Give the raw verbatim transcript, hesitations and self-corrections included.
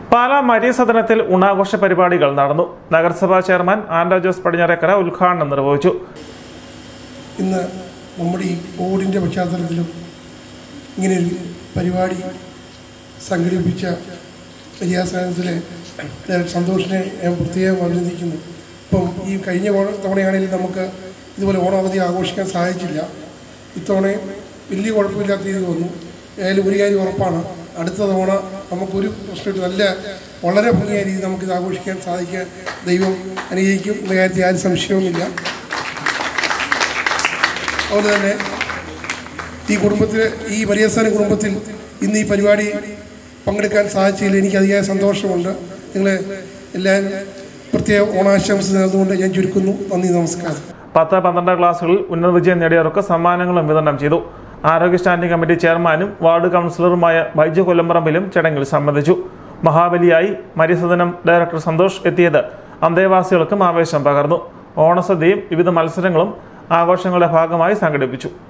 Pala Maria സദനത്തിൽ ഊണാഘോഷ പരിപാടികൾ നടന്നു. നഗരസഭാ ചെയർമാൻ ആൻഡോ ജോസ് പടിഞ്ഞാറേക്കര ഉദ്ഘാടനം നിർവഹിച്ചു. ഇന്ന് നമ്മുടെ ഈ കോവിഡിൻ്റെ പശ്ചാത്തലത്തിലും ഇങ്ങനെയൊരു പരിപാടി സംഘടിപ്പിച്ച മരിയ സദനത്തിലെ സന്തോഷിനെ ഞാൻ പ്രത്യേകം അഭിനന്ദിക്കുന്നു. ഇപ്പം ഈ കഴിഞ്ഞ തവണയാണെങ്കിലും നമുക്ക് ഇതുപോലെ ഓണാവധി ആഘോഷിക്കാൻ സാധിച്ചില്ല. ഇത്തവണ വലിയ കുഴപ്പമില്ലാത്ത രീതി വന്നു. ഏതായാലും ഒരു കാര്യം ഉറപ്പാണ്, അടുത്ത തവണ നമുക്കൊരു പ്രശ്നമില്ല, നല്ല വളരെ ഭംഗിയായ രീതിയിൽ നമുക്കിത് ആഘോഷിക്കാൻ സാധിക്കാൻ ദൈവം അനുഗ്രഹിക്കും എന്ന കാര്യത്തിൽ ആരും സംശയവുമില്ല. അതുപോലെ തന്നെ ഈ കുടുംബത്തിൽ, ഈ മരിയസ്ഥാന കുടുംബത്തിൽ ഇന്ന് ഈ പരിപാടി പങ്കെടുക്കാൻ സാധിച്ചതിൽ എനിക്ക് അതിയായ സന്തോഷമുണ്ട്. നിങ്ങൾ എല്ലാവരും പ്രത്യേക ഓണാശംസ നേർന്നുകൊണ്ട് ഞാൻ ചുരുക്കുന്നു. നന്ദി, നമസ്കാരം. പത്ത് പന്ത്രണ്ട് ക്ലാസുകളിൽ ഉന്നത വിജയം നേടിയവർക്ക് സമ്മാനങ്ങളും വിതരണം ചെയ്തു. ആരോഗ്യ സ്റ്റാൻഡിംഗ് കമ്മിറ്റി ചെയർമാനും വാർഡ് കൗൺസിലറുമായ ബൈജു കൊല്ലംപറമ്പിലും ചടങ്ങിൽ സംബന്ധിച്ചു. മഹാബലിയായി മരിയസദനം ഡയറക്ടർ സന്തോഷ് എത്തിയത് അന്തേവാസികൾക്കും ആവേശം പകർന്നു. ഓണസദ്യയും വിവിധ മത്സരങ്ങളും ആഘോഷങ്ങളുടെ ഭാഗമായി സംഘടിപ്പിച്ചു.